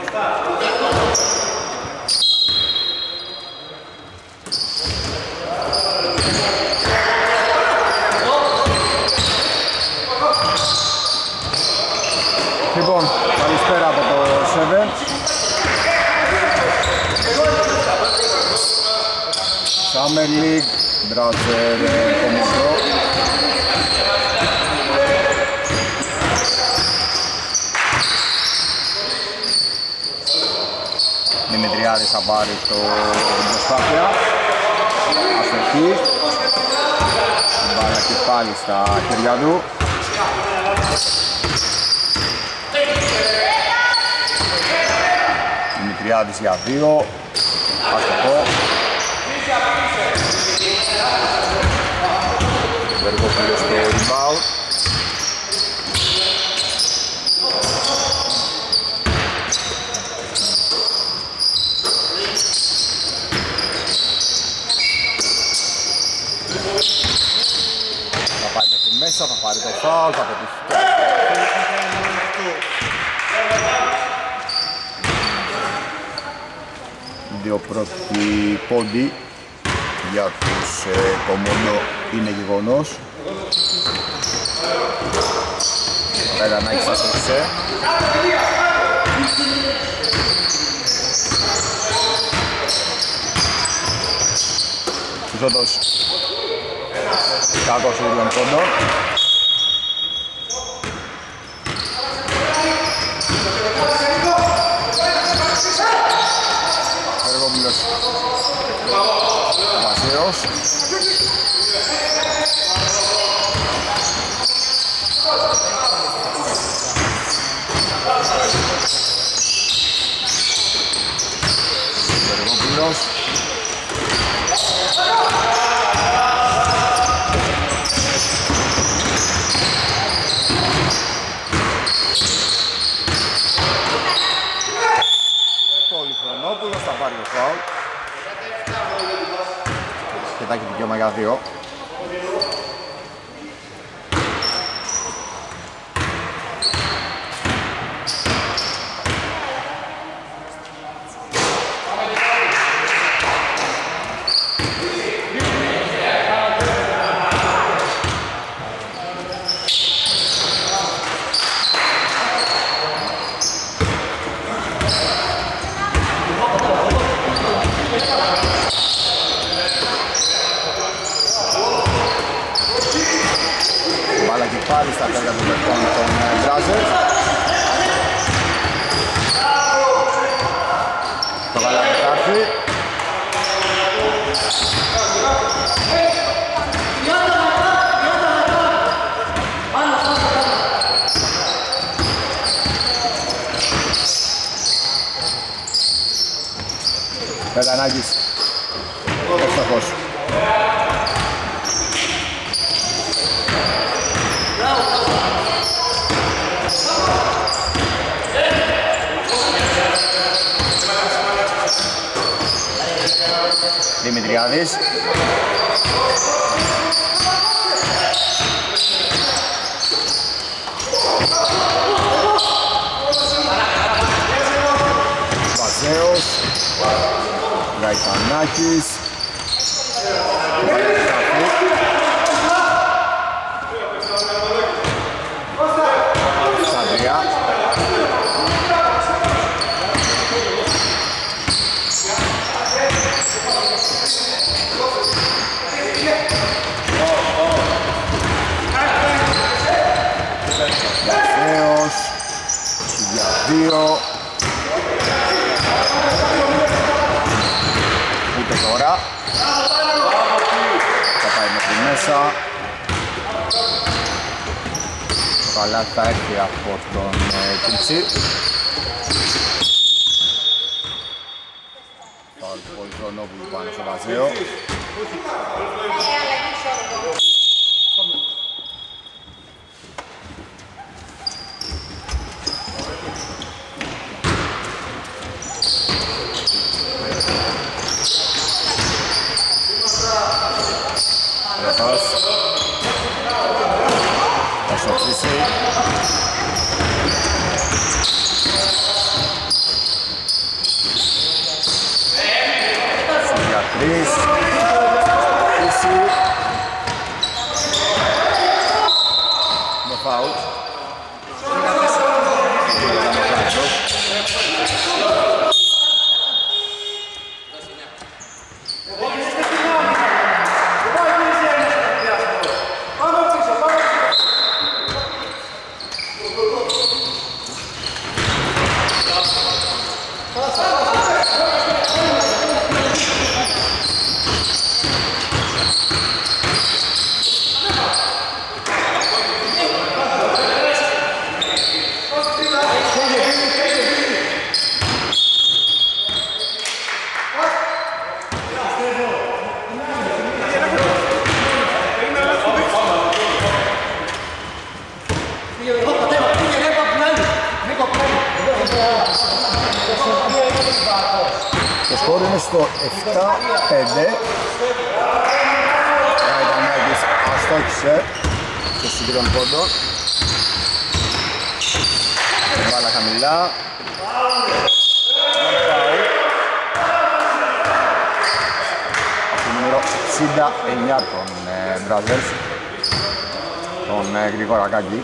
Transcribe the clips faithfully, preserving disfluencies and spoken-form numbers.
Λοιπόν, καλησπέρα από το Seven. Summer League, Brother Commodore. Δημητριάδης θα πάρει το προσπάθεια. Αστοχή. Μπάλα και πάλι στα χέρια του. Δημητριάδης για δύο. Αστοχό. Βεργόπουλος στο rebound. Θα πάει μέχρι μέσα, θα πάρει το foul, θα πετύχει. Δύο πρώτοι πόντι για τους ε, Κομόνο είναι γεγονός. Πέρα να έχεις αστοχισέ. Ζώτος κακός ο ίδιων πόντων. Εργόμιλος Βασίρος. Εργόμιλος. Πολυχρονόπουλος θα πάρει το φάουλ. Και θα έχει δικαίωμα για δύο. Πάλι στα πέρα του παιχτών των Μπράζερ. Το καλάμι θα έρθει. Πετανάκης. Εύστοχος. Δημητριάδης. Βαζέος. Γαϊτανάκης. Σαντριά. Βαζέος. Για δύο. Ούτε τώρα. Θα πάει μέχρι μέσα. Το καλάθι θα έρθει από τον Κίτσι. Φάουλ του Πολυχρονόπουλου πάνω στο Βαζέο. Ρετός. Θα σωθήσει. φάουλ. Το σκορ είναι στο επτά πέντε. Ο Ιτανάκης αστόχησε στο σύγκρον πόντο. Μπάλα χαμηλά. Το νούμερο εξήντα εννιά των ε, Brothers, τον ε, Γρηγορακάκη.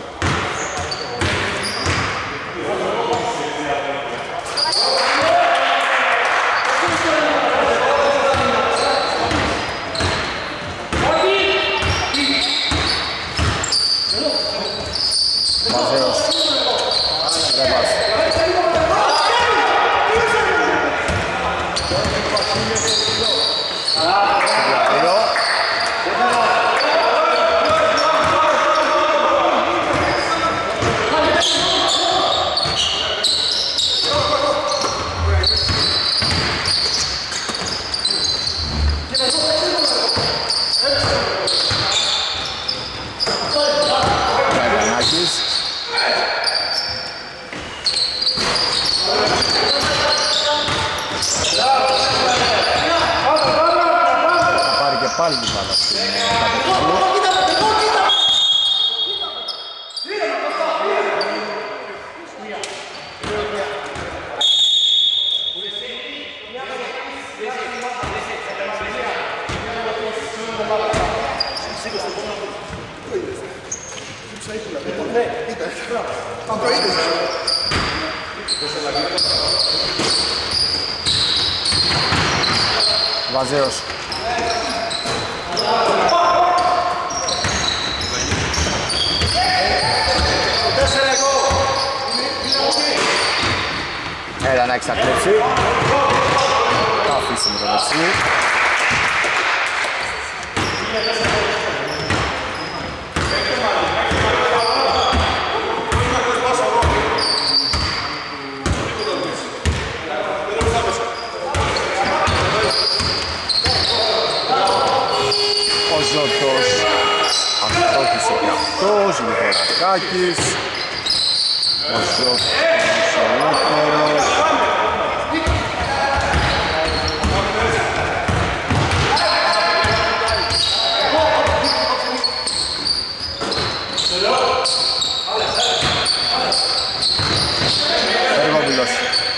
Μαζέος Ρέμπας. Πάλι την μπάλα στην κατευθυντή. Βαζέος. Έλα να εξακλέψει. Θα αφήσει με το δεξί. Ο Ζώτος αυτόχησε και αυτός, Λιχορακάκης. Ο Ζώτος ολόκληρος. Εργόπουλος.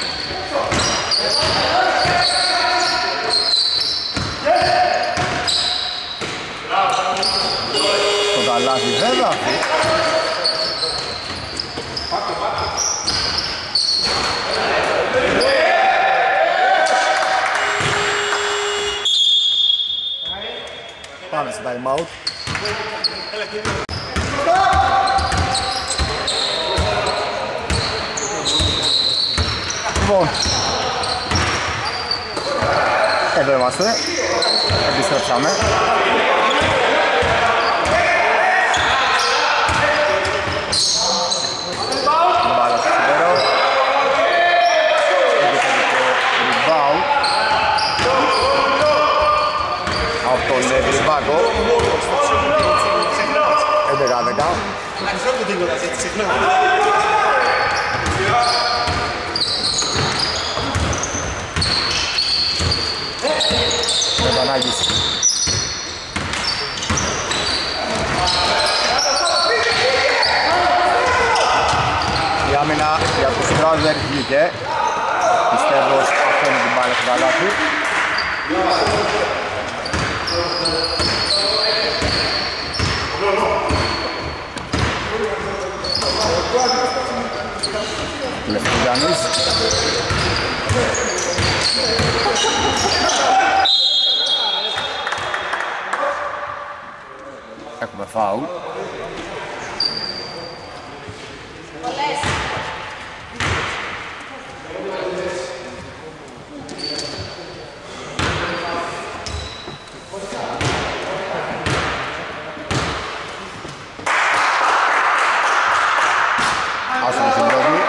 Το καλάθι δεν θα φύγει. Πάμε στο time out. Λοιπόν, εδώ είμαστε, επιστρέψαμε. Μπάλα στο σιδέρο. Επιθετικό rebound από τον Γρυμπάκο. έντεκα δέκα. Πανάγης. Η άμυνα για τους Στράζερ βγήκε. Πιστεύω αυτό είναι την μπάλα στο καλάθι. Λευτογιάννης. Έχουμε φάουλ. Άσον συμπρόβη.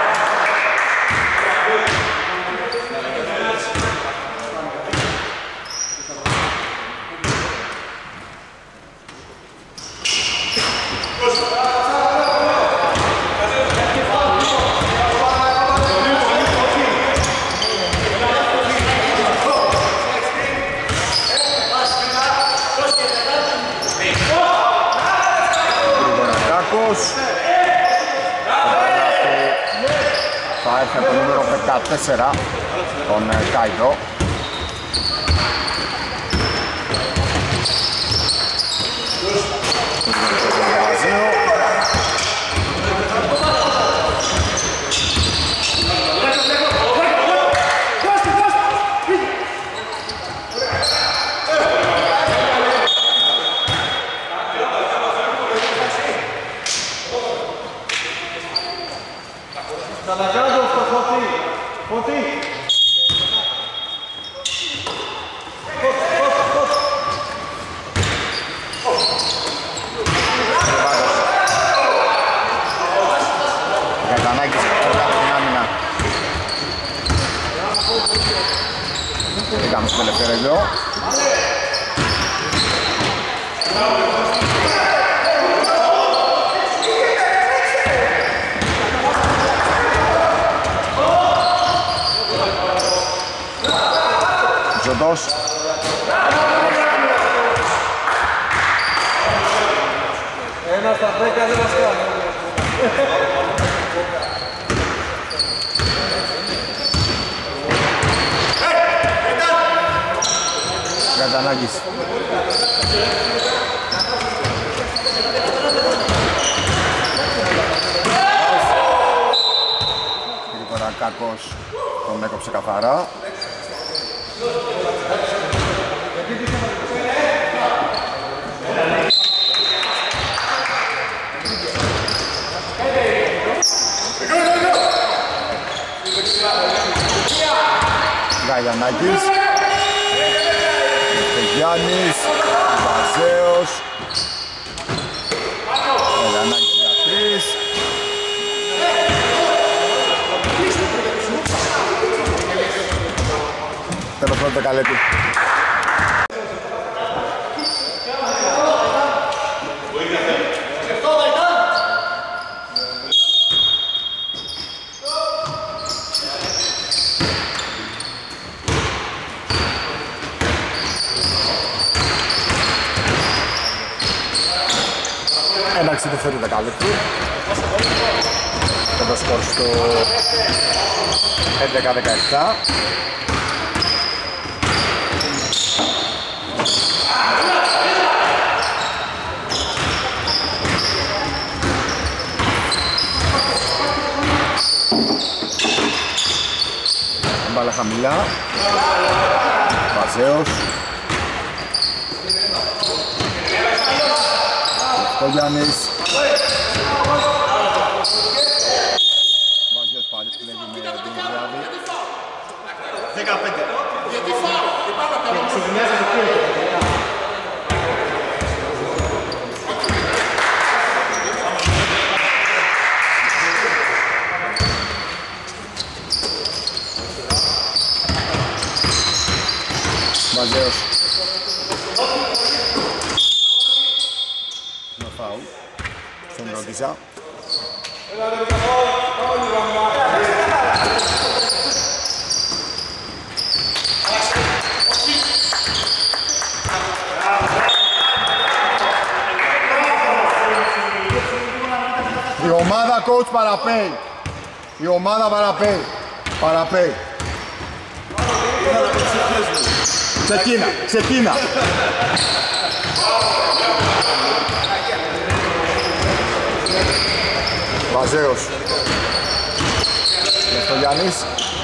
Θα έρθει από το νούμερο δεκατέσσερα, τον Κάιντο. Κάμω στο τελευταίο εδώ. Ζωτός. Ένα στα δέκα δεν μας κάνει. Κατανάγκης. Γρήγορα Κάκος τον έκοψε καθαρά. Γαϊανάκης. Γιάννης, Βαζέος, Γαϊανάκης για τρεις. Τέλος πρώτο δεκαλέπτη. Εντάξει, δεν θέλει δεκαλέπτη. Και το σκορ στο έντεκα δεκαεπτά. Μπάλα χαμηλά. Βαζέος. Ο Γιάννης. Βαζέος πάλι κλέβει με την Ιδιάδη. δεκαπέντε. Βαζέος. Με φάουλ στον Ροντιζά. Η ομάδα coach παραπέει. Η ομάδα παραπέει. Παραπέει. Ξεκίνα, ξεκίνα. Βαζέος. Λευτογιάννης.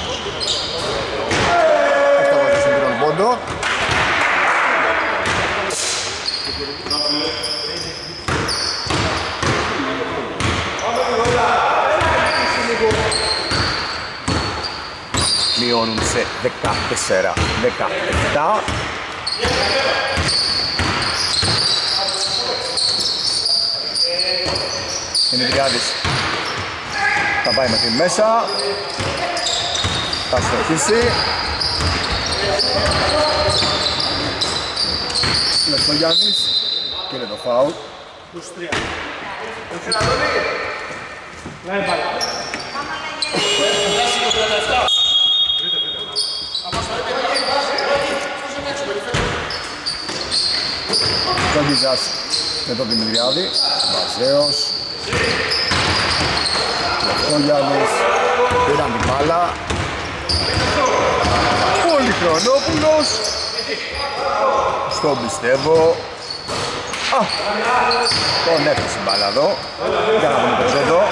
Εύτοχος στον τρίτον πόντο. Μειώνουν σε δεκατέσσερα δεκαεπτά. Είναι Δημητριάδης. Θα πάει μέχρι μέσα. Θα στοχίσει. Λευτογιάννης. Και είναι το φάουλ. Κόγκιζας με τον Δημητριάδη. Βαζέος. Λευτογιάννης. Πήραν την μπάλα. Πολυχρονόπουλος. Στον πιστεύω. Α, τον έφτασε η μπάλα εδώ. Για να δούμε το εδώ.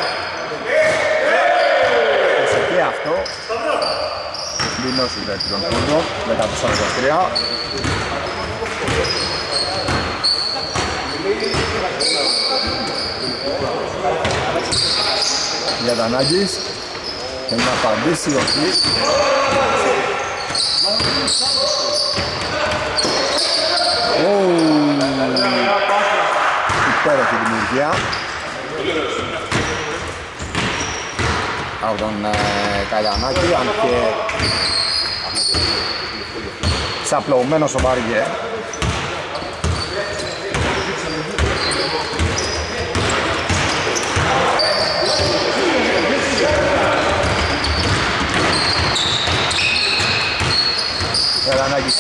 Έσε και αυτό. Δινώσει δεύτερον πόντο μετά το σαράντα τρία. Για τα Ανάγκης. Και να απαντήσει όχι. Υπέροχη δημιουργία από τον ε, Καλιανάκη, αν και ξαπλωμένος ο Βαριέ. Καλιανάκης.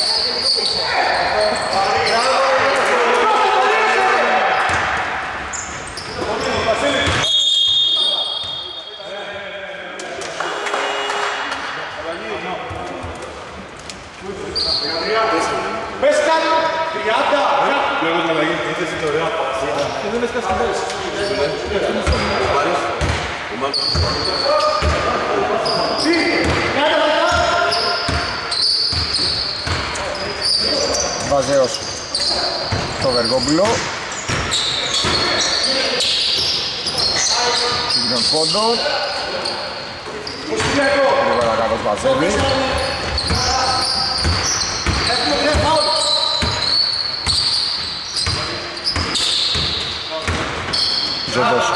Βαζέος στο Βεργόπουλο. Σύγκρον πόντο. Λίγο κακός Βαζεύει. Ζωτός.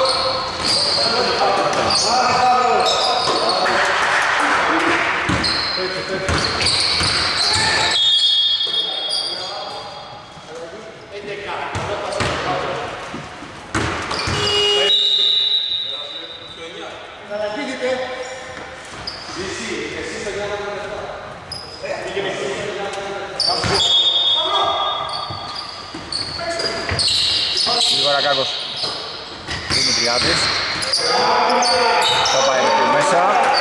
Γρηγορακάκος. Δημητριάδης. Θα πάει εκεί μέσα.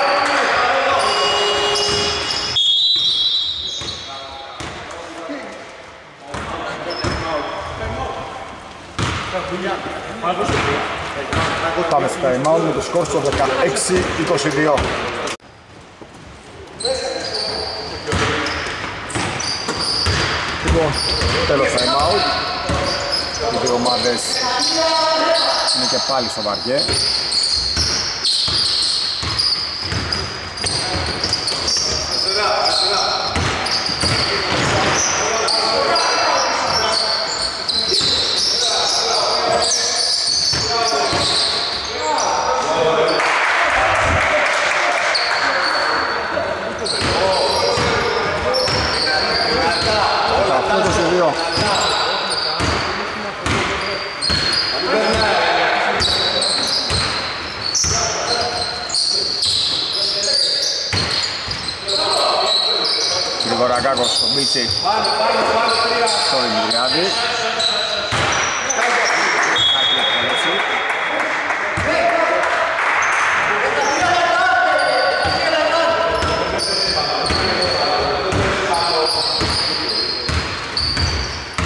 Πάμε στο time out με το σκορ στο δεκαέξι είκοσι δύο. Λοιπόν, τέλος time out. Οι δύο ομάδες είναι και πάλι στο Βαριέ. Γρηγορακάκος στον Μπίτσι, στον Δημητριάδη.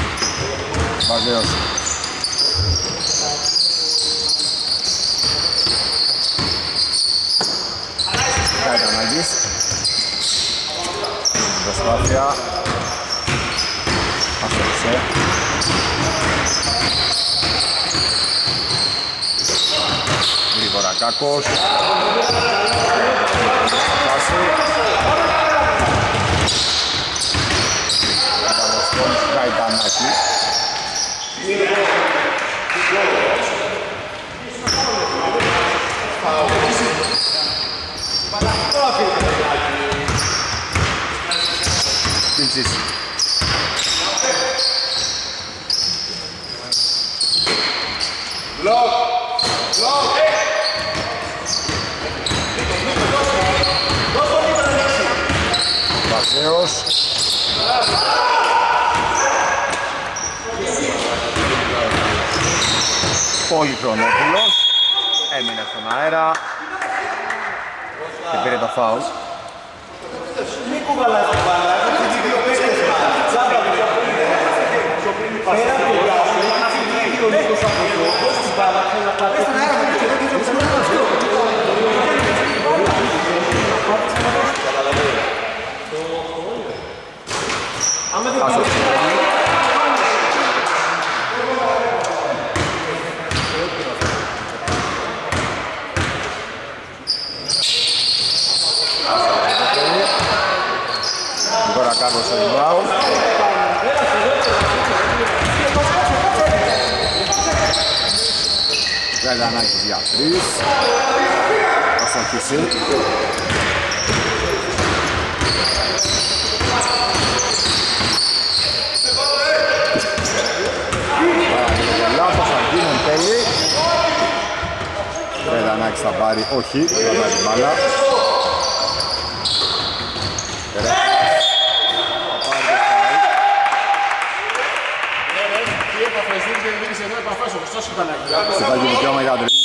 Βαζέος. προσπάθεια. Αφαιρεσέ. Γρήγορα Κάκος. Φάση. Καταγωγόν Γαϊτανάκη. Τίλτσις. Μπλοκ! Μπλοκ! Βασέος. Πολυχρονόπουλος. Έμεινε στον αέρα και πήρε το φάουλ. Μην κουβαλάς την μπάλα, έχουν δύο παίκτες μπάλα. Τσάμπα του πέρα από το λάθο, έχει δύο λίγος από εδώ, δώσει την μπάλα, θέλει να πάρει. Τώρα κάτω στο rebound. Γαϊτανάκης για τρεις. Θα στοχίσει. Λάθος θα γίνει εν τέλει. Γαϊτανάκης θα πάρει, όχι, θα πάρει την μπάλα. Συμπάγει δικαίωμα για τρεις.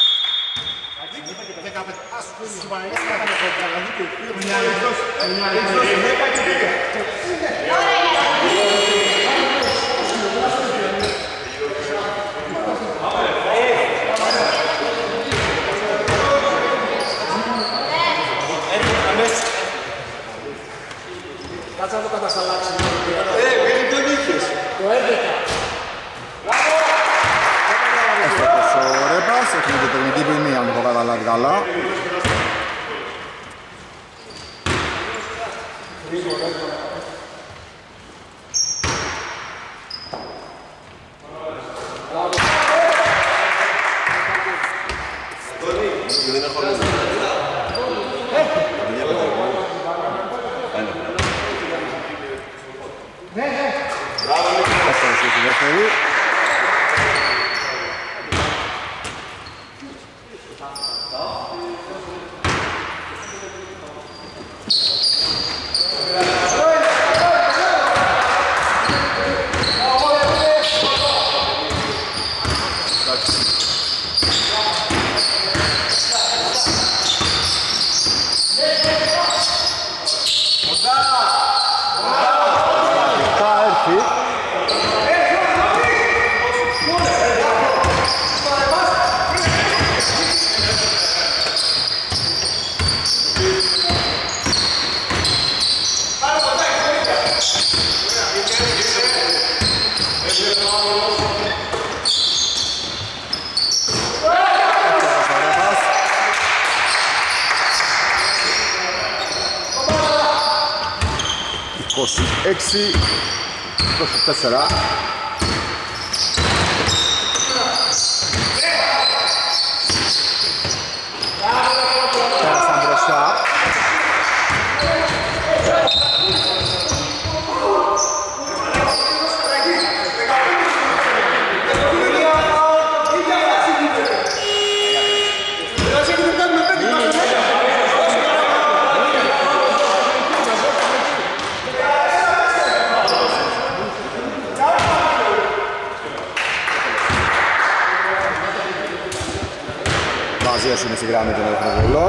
Κάτσα να το κατασταλάξει. Ε, πριν τον είχες. Το έντεκα. Έστω ο Ρέπας, έχουμε και τεχνική ποινή αν το έχω καταλάβει καλά. Έφτασε στη δεύτερη. είκοσι έξι είκοσι τέσσερα. Πέρασαν μπροστά. Βαζίας είναι στη γράμμη του Ελεύθερου.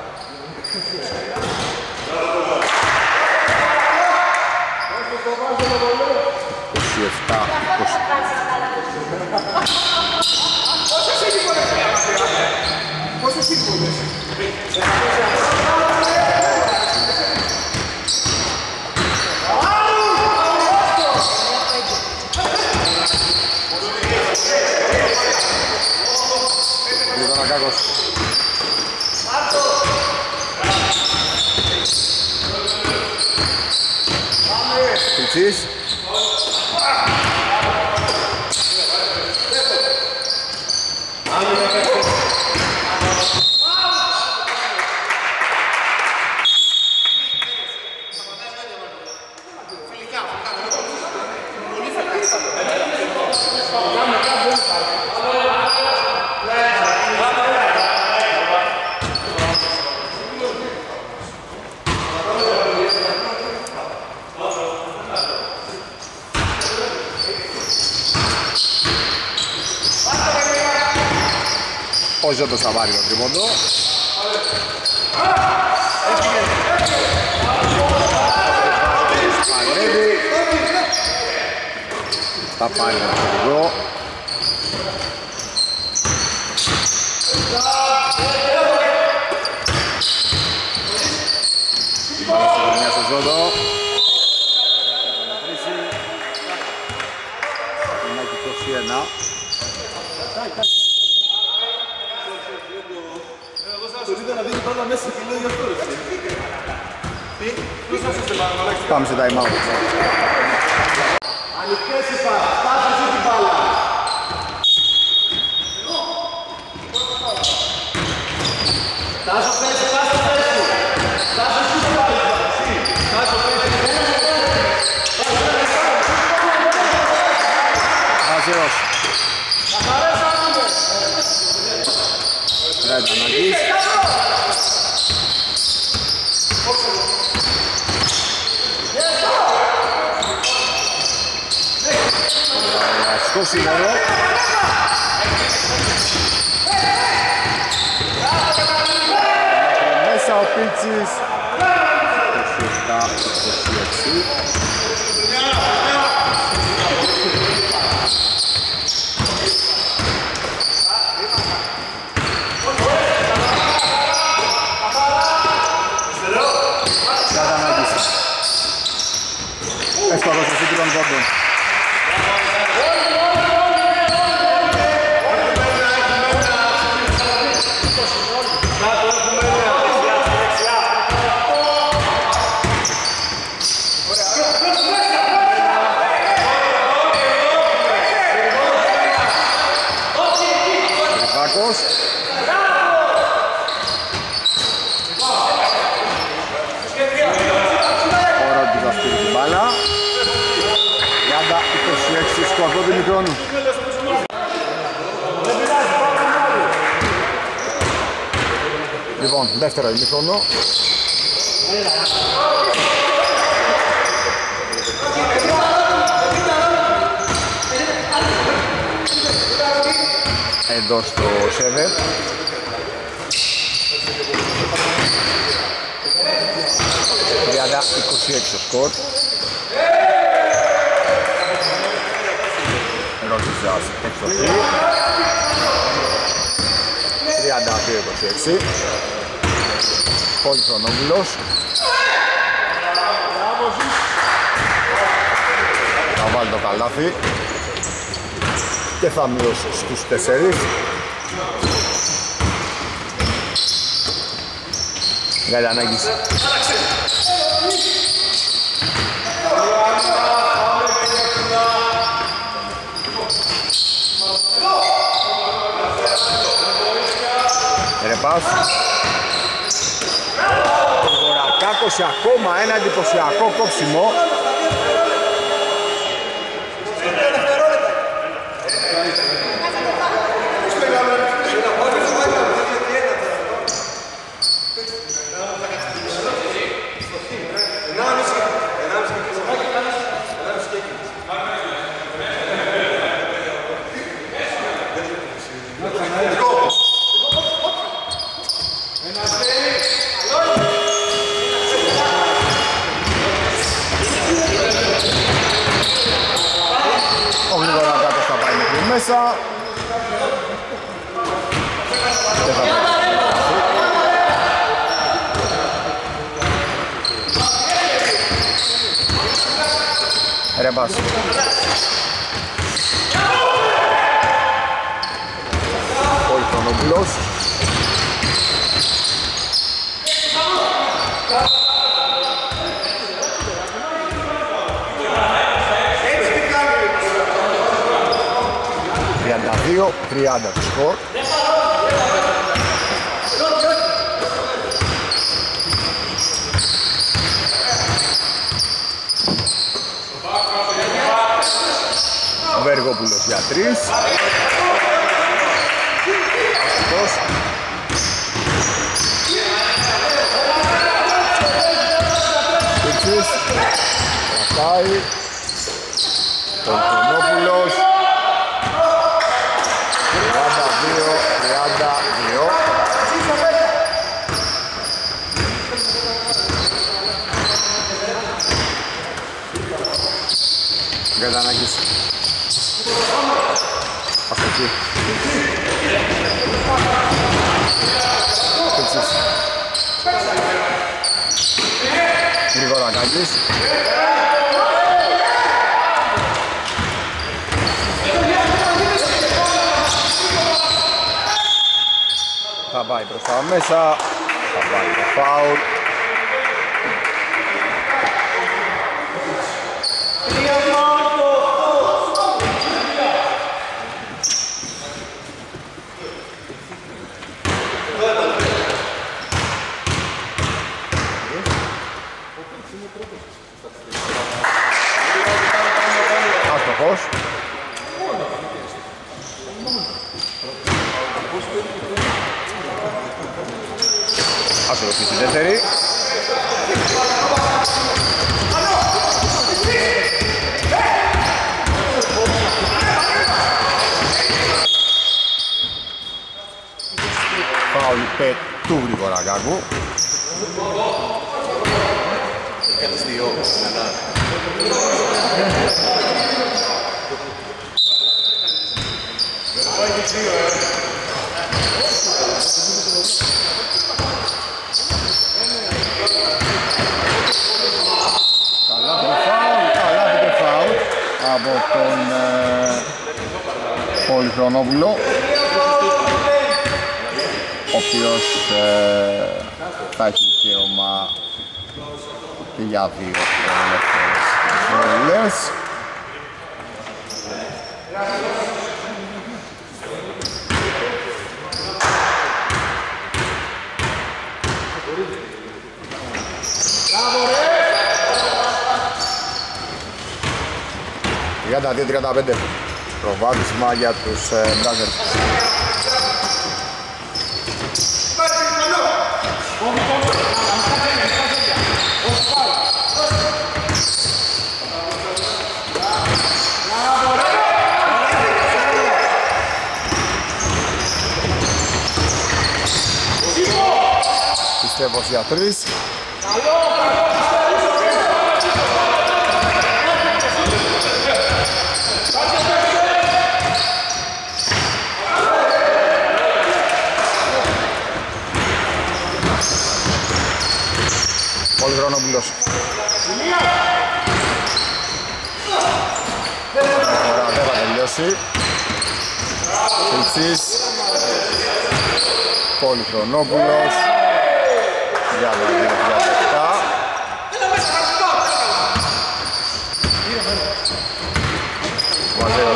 είκοσι επτά είκοσι. Πόσες σύμφωνες. Ο Ζώτος θα πάρει το τρίποντο. Παλεύει. Θα πάρει το τρίποντο. Η μπάλα στη γωνία στο Ζώτο. Είναι είκοσι ένα. Πάμε σε time out. Ανοιχτές οι πας, πάσε εσύ την μπάλα. Τάσο θέση, τάσο θέση. Τάσο εσύ την μπάλα. Τάσο θέση. Αζεός. Ρέντα Ναγκής. Στο σύνολο. Μέσα ο Πίτσης. είκοσι επτά είκοσι έξι. Καταναγκής. Εύκολος ο σύγκρον πόντων. Σκορπό του μικρόνου. Λοιπόν, δεύτερο ημίχρονο. Εδώ στο σέβερ. τριάντα είκοσι έξι το σκορ. Ρόζιζας εξωθεί. τριάντα δύο είκοσι έξι. Πολυχρονόπουλος. Θα βάλει το καλάθι και θα μειώσει στους τέσσερις. Γαλανάκης. Ρεπάς. Γορακάκος σε ακόμα ένα εντυπωσιακό κόψιμο. Μέσα. Ρεμπάς. Πολυχρονόπουλος. τριάντα δύο τριάντα το σκορ. Βεργόπουλος για τρεις. Αυτός. Πίτσης. Κρατάει. Πολυχρονόπουλος. τριάντα δύο τριάντα Γαϊτανάκης. Αστοχή. Πίτσης. Γρηγορακάκης. Θα πάει προς τα μέσα. Θα πάει το φάουλ. Άστοχος. Άστοχος στη δεύτερη. Φάουλ υπέρ του Γρηγορακάκου. Από τον ε, Πολυχρονόπουλο, ο οποίος ε, θα έχει δικαίωμα και για δύο ελεύθερες βολές. τριάντα δύο τριάντα πέντε προβάδισμα για τους ε, Μπράζερς. Πιστεύω για τρεις. Πολυχρονόπουλος. Ωραία, δεν θα τελειώσει. Πίτσης. Πολυχρονόπουλος. Για τα δύο επτά. Μαζέος.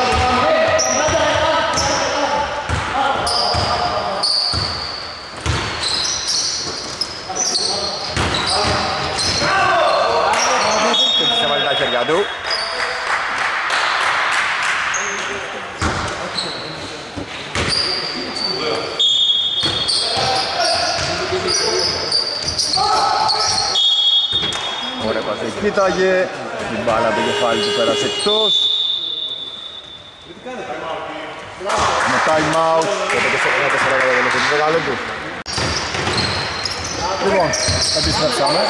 Έβαλε τα χέρια του. Ωραία πάση κοίταγε, την μπάλα από το κεφάλι του πέρασε εκτός. Με time out, και το τέσσερα τέσσερα κατά το τελευταίο μεγάλο του. Λοιπόν, επιστρέψαμε.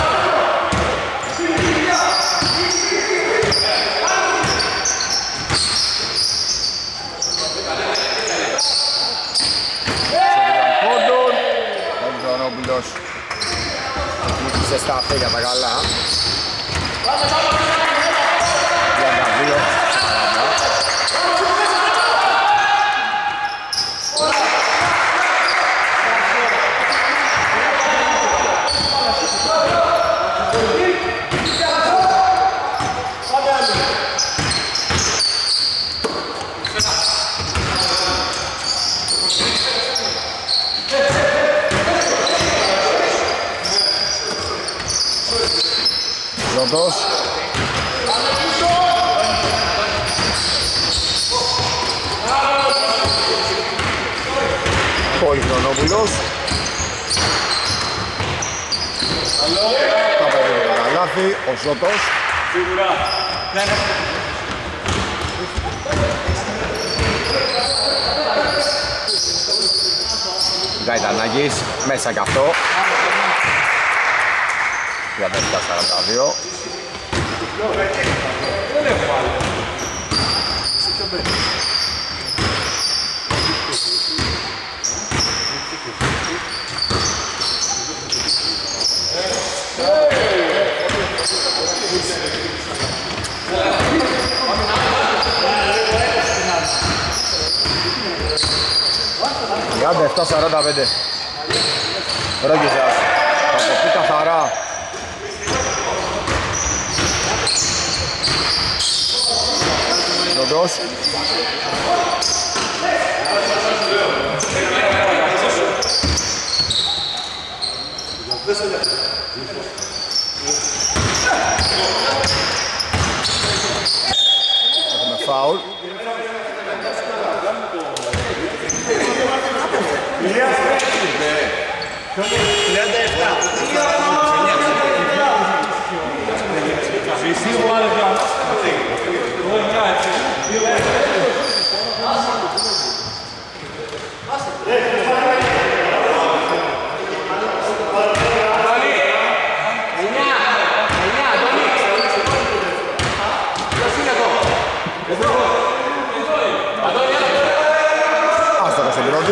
Πολυχρονόπουλος νίκησε στα αφέλια τα καλά. τριάντα δύο σαράντα. Ζωτός. Πολυχρονόπουλος. Θα παίρνει το καλάθι, ο Ζωτός. Γαϊτανάκης, μέσα κι αυτό. τριάντα επτά σαράντα δύο. έχω άλλο. Είσαι πιο μπαίνει. τριάντα επτά σαράντα πέντε. Ρόγγιζας. Θα το πει καθαρά. Ροντός. Έχουμε φάουλ. τριάντα επτά. Εσύ μου άλλες γάμες. Εγώ μια έτσι. Άστοχος στην πρώτη.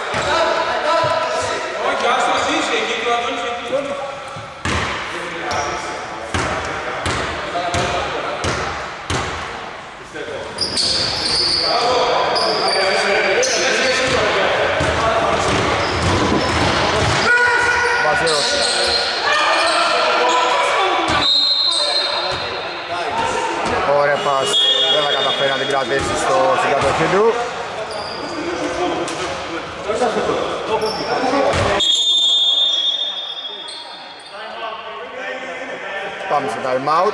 Ο Ρέπας δεν θα καταφέρει να την κρατήσει στο, στην κατοχή του. Πάμε στο time out.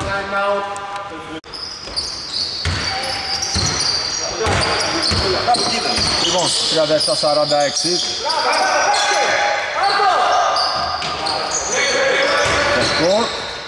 Λοιπόν, τριάντα επτά σαράντα έξι. Το σκορ.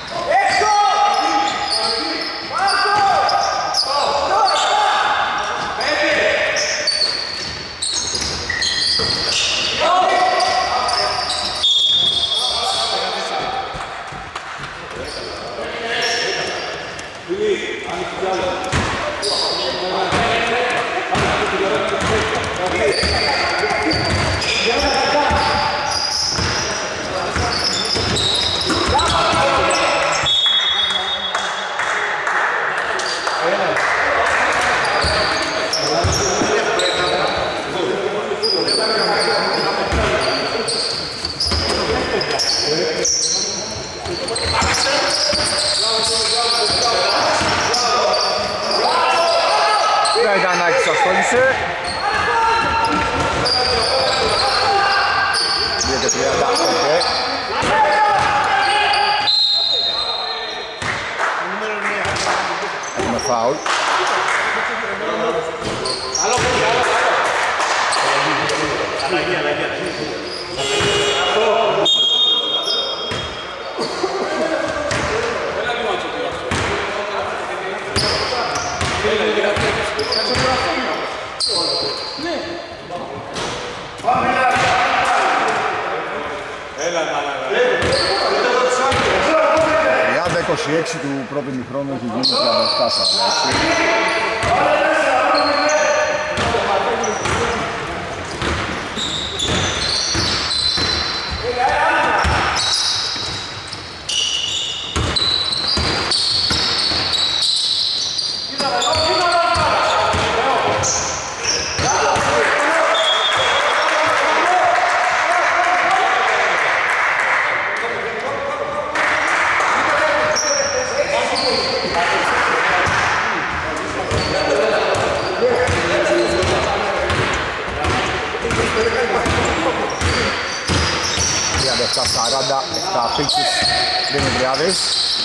Καϊτανάκης ασχόλησε. δύο και τριάντα πέντε. Έχουμε φάουλ. τριάντα είκοσι έξι του πρώτου ημιχρόνου έχει γίνει τριάντα επτά σαράντα έξι. τριάντα επτά σαράντα επτά πίξεις Δημητριάδης.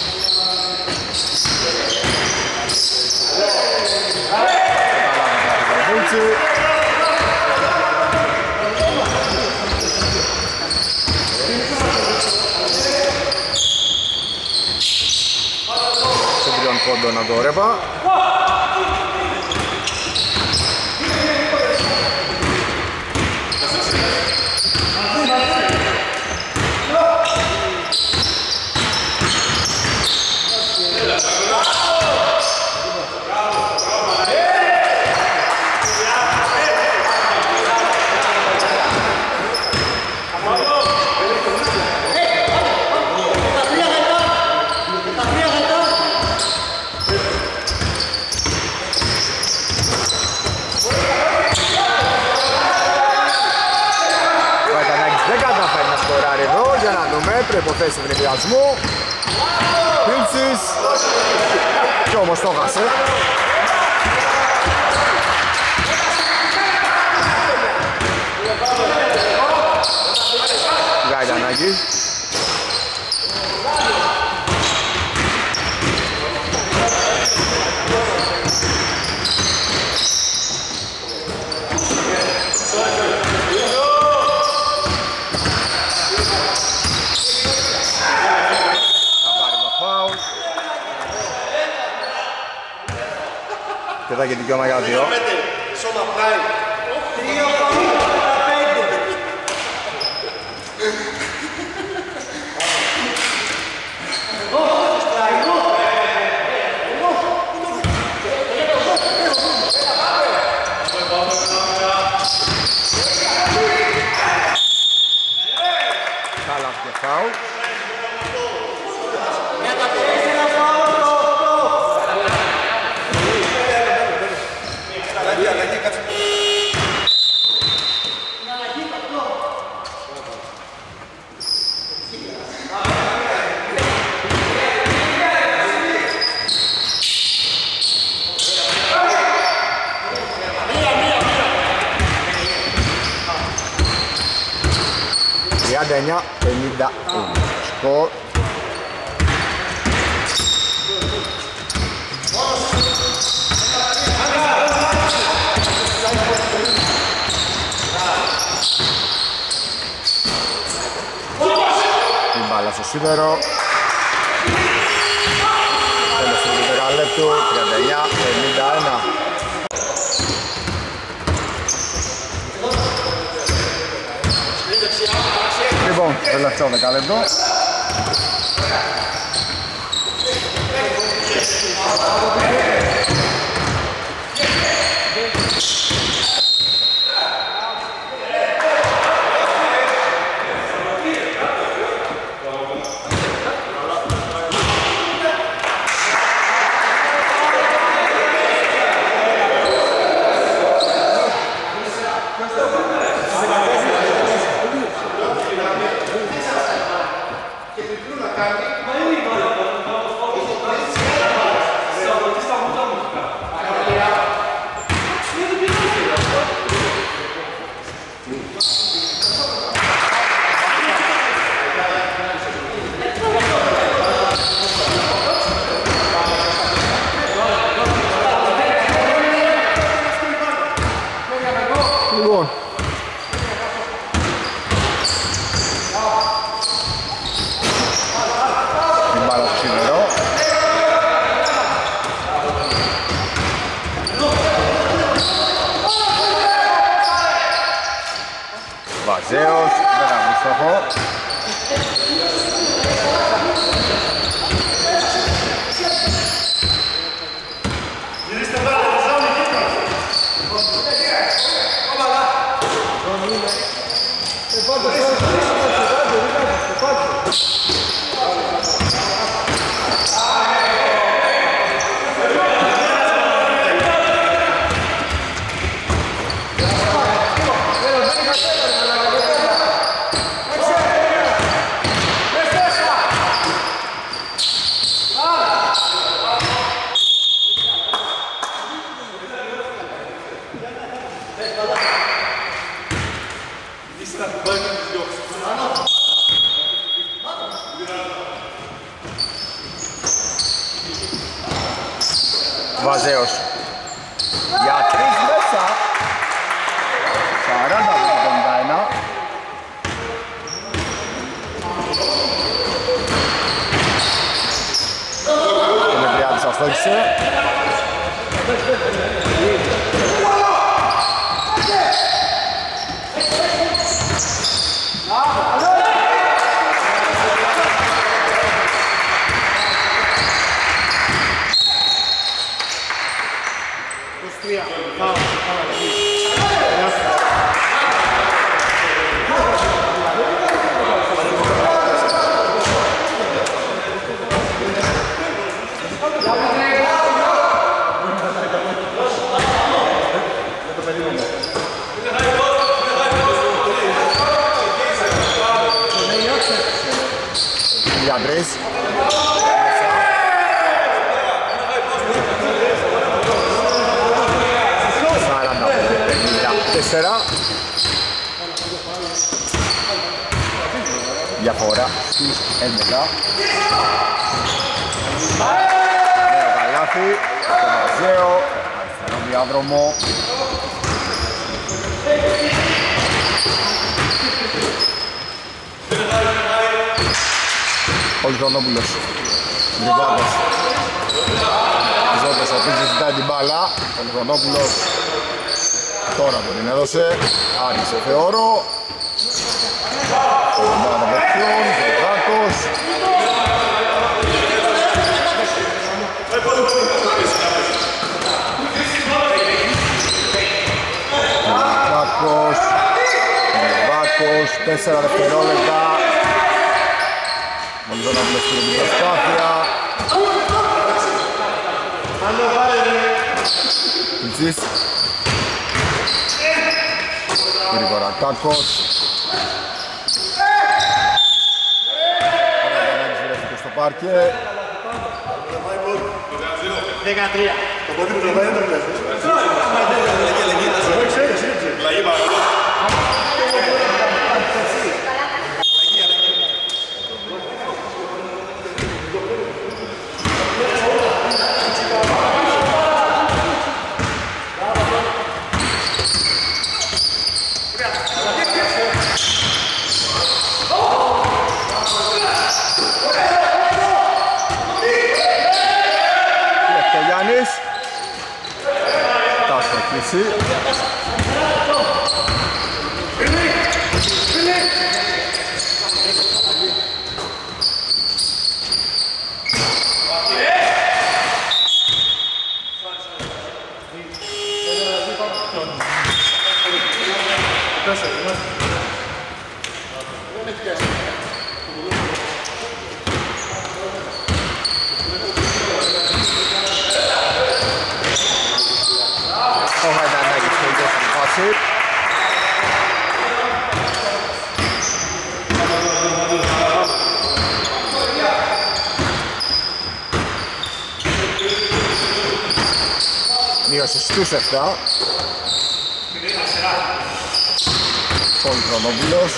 Σε τριών πόντων από το Ρέπα. προϋποθέσεις ευνηδιασμού. Πρίτσις και όμως το χάσε. Γαϊδανάκη. Και θα έχει δικαίωμα για δύο. Καλά και φάουλ. τριάντα εννιά πενήντα ένα σκορ. Η μπάλα στο σίδερο. Τέλος του δεκαλέπτου, τριάντα εννιά πενήντα ένα. Λοιπόν, τελευταίο δεκάλεπτο. Βαζέος, δεν θα βρει στόχο. Βαζέος για τρεις μέσα, σαράντα πενήντα ένα. Ο Μητριάδης αστόχησε. Διαφορά στους έντεκα. Νέο καλάθι, το Μαζέο, αριστερό διάδρομο. Ο Λιθονόπουλος, Γρυβάτος. Ζώτος επίσης ζητάει την μπάλα. Ο Λιθονόπουλος τώρα τον την έδωσε. Άρισε Θεόρο. Ο μπάλα των παιχτιών, Γρυβάτος. Γρυβάτος. Γρυβάτος, τέσσερα δευτερόλεπτα. Ο Λιθονόπουλος πήρε την προσπάθεια. Λυτσής. Γρήγορα Κάκος. Ο Καντανάκης βρέθηκε στο πάρκε. δεκατρία. Το πόδι που το πάει δεν το βλέπεις. Μείωσε στους επτά. Ο Λιθονόπουλος.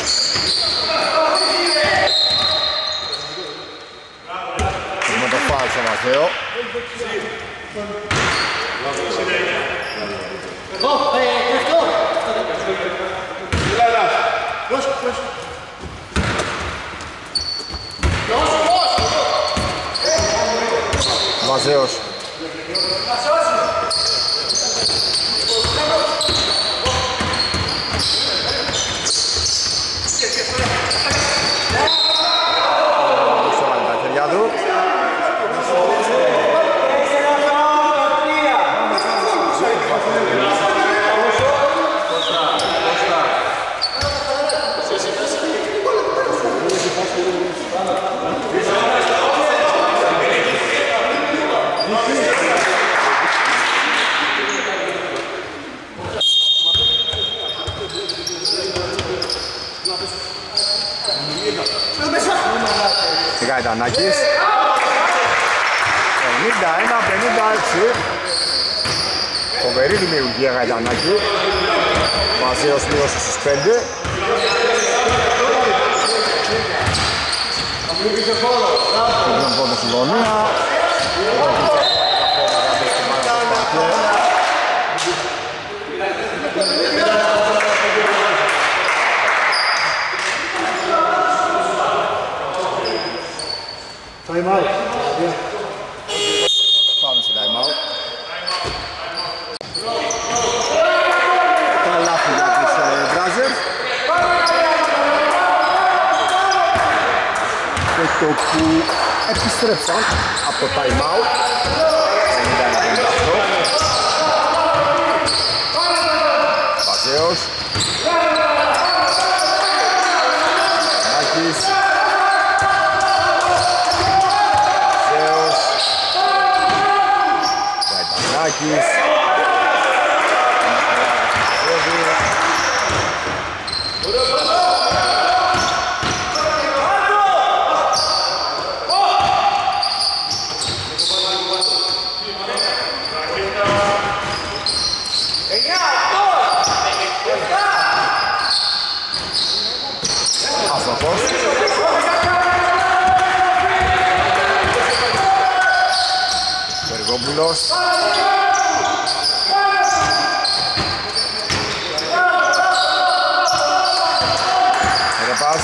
Με το φάουλ στο Μαζέο. Μαζέος. Τα χέρια του. Σιγά Ιτανάκης. ενενήντα ένα πενήντα έξι. Φοβερή δημιουργία Γαϊτανάκη. Μαζέος μείωσε στους πέντε. Τον πόντο στη γωνία. Time out. Πάμε σε time out. Τα λάθη για τους Μπράζερς. Και το που επιστρέψαν από το time out. ενενήντα ένα πενήντα οκτώ. Μαζέος. Νάκης. Ιτανάκης. Αστροπός. Βεργόπουλος. Ρεπάς.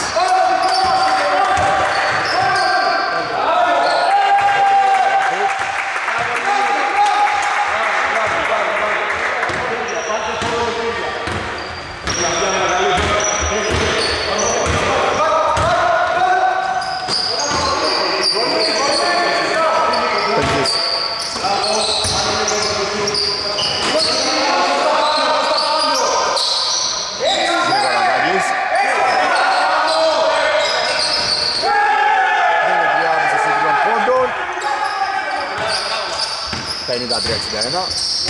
πενήντα τρία εξήντα ένα.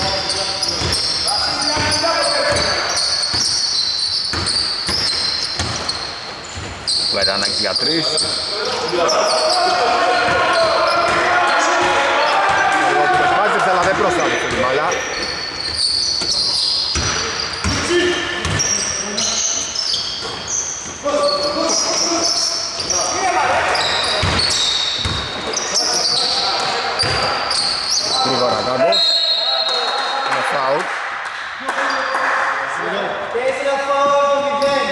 Βεράνακης για τρεις. Εγώ που το σπάζεψε αλλά δεν προστάτευσε την μπάλα. Γρήγορα κάτω. Είναι φάουλ. Τέσσερα φάουλ το μηδέν.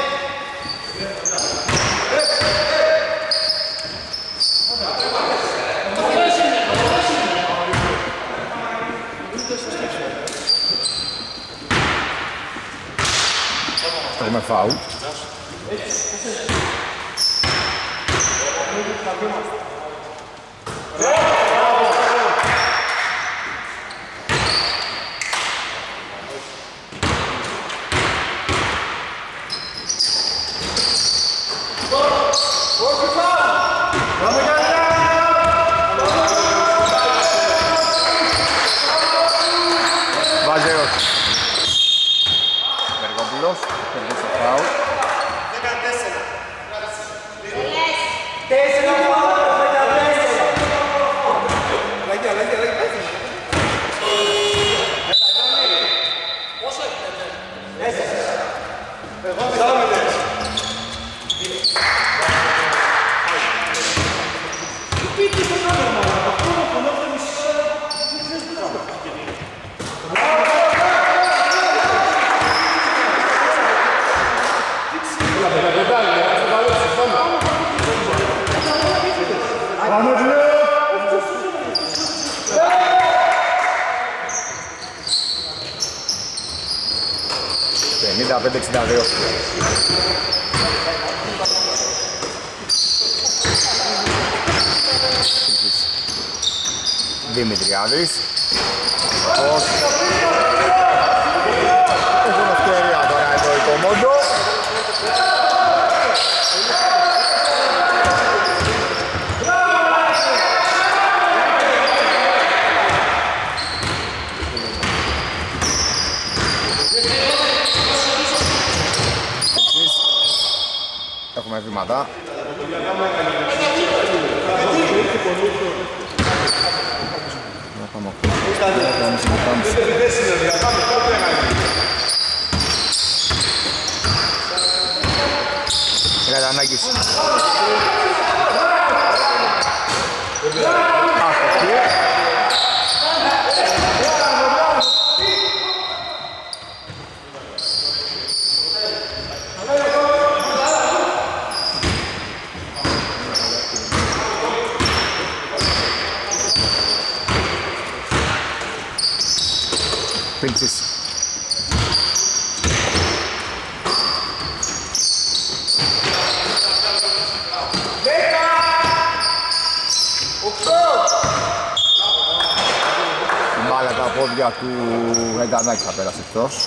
Έχουμε φάουλ. πενήντα πέντε εξήντα δύο. Δημητριάδης. Ως... Έχουν ευκαιρία τώρα εδώ η Κομόντο. Έχουμε βήματα. Γαλανάκης. Άστοχη. Πίντσης. Η μπάλα τα πόδια του Γαϊντανάκη θα πέρασε εκτός.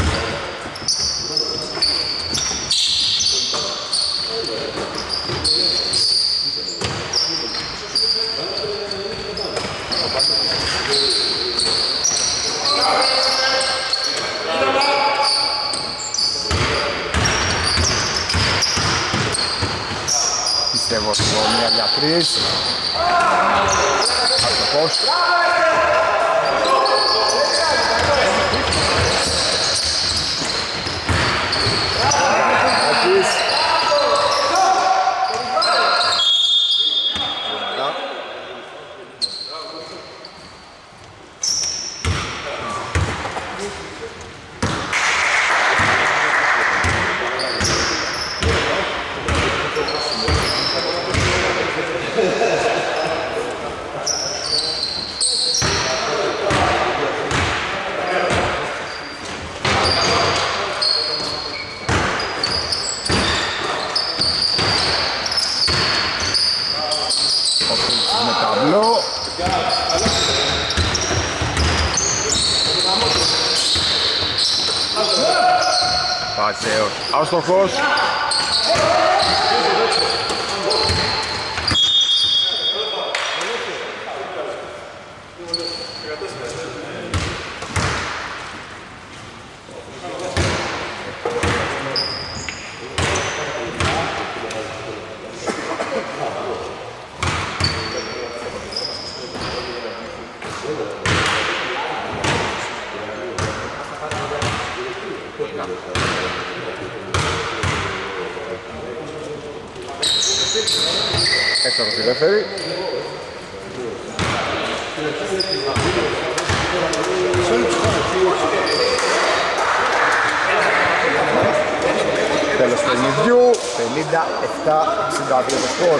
Πιστεύω στη γωνία για τρεις. Αστοχός. Γαλανάκης. Ματσέος άστοχος. Έξω από τη δεύτερη. Τέλος του παιχνιδιού, πενήντα επτά εξήντα δύο το σκορ.